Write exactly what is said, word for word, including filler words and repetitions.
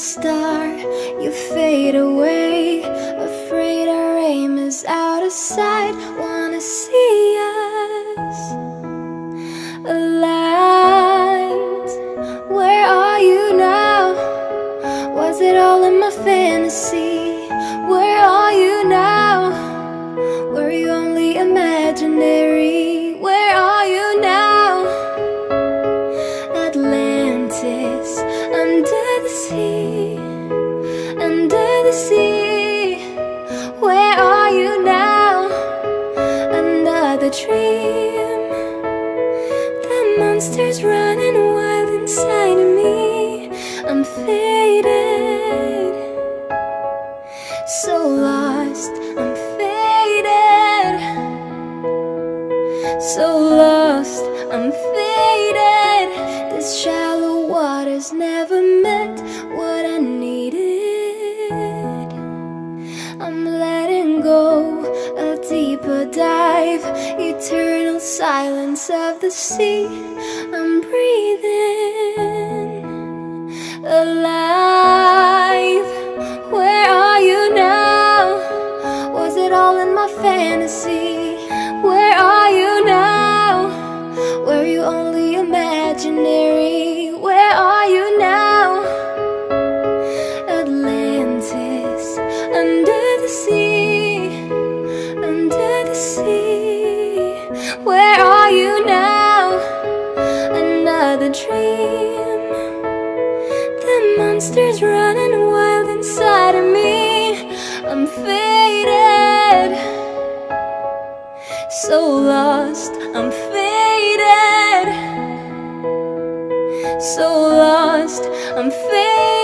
star, you fade away. Afraid our aim is out of sight. Wanna see us alive. Where are you now? Was it all in my fantasy? Where are you now? Were you only imaginary? Where are you now? Atlantis, under the sea, under the sea. Where are you now? Another dream. The monster's running wild inside of me. I'm faded, so lost, I'm faded, so lost, I'm faded. This shallow water's never meant what I needed. I'm letting go, a deeper dive, eternal silence of the sea. I'm breathing alive. Where are you now? Was it all in my fantasy? Where are you now? Were you only imaginary? Where are you now? Atlantis, under the sea, under the sea. Where are you now? Another dream. The monster's running wild inside of me. I'm faded, so lost, I'm faded, so lost, I'm faded.